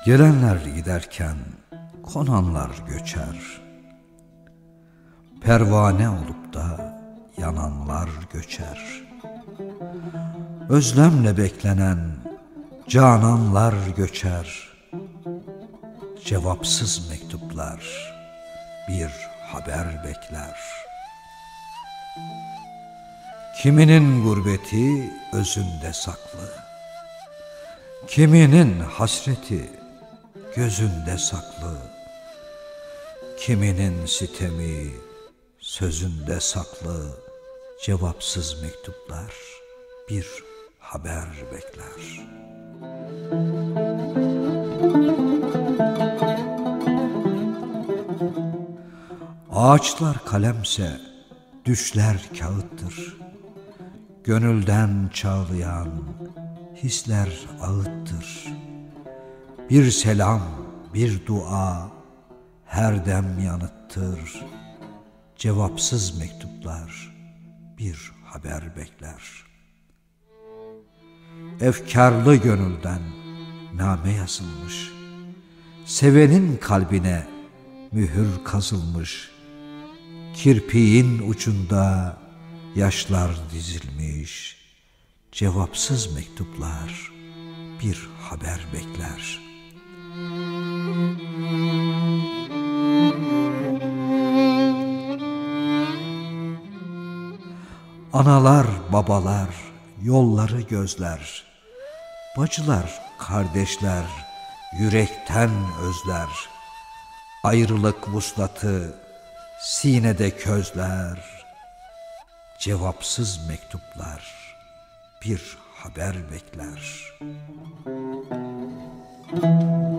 Gelenler giderken konanlar göçer. Pervane olup da yananlar göçer. Özlemle beklenen cananlar göçer. Cevapsız mektuplar bir haber bekler. Kiminin gurbeti özünde saklı, kiminin hasreti gözünde saklı, kiminin sitemi sözünde saklı. Cevapsız mektuplar bir haber bekler. Ağaçlar kalemse düşler kağıttır. Gönülden çağlayan hisler ağıttır. Bir selam, bir dua her dem yanıttır. Cevapsız mektuplar bir haber bekler. Efkarlı gönülden name yazılmış, sevenin kalbine mühür kazılmış. Kirpiğin ucunda yaşlar dizilmiş. Cevapsız mektuplar bir haber bekler. Analar, babalar yolları gözler. Bacılar, kardeşler yürekten özler. Ayrılık vuslatı sinede közler. Cevapsız mektuplar bir haber bekler.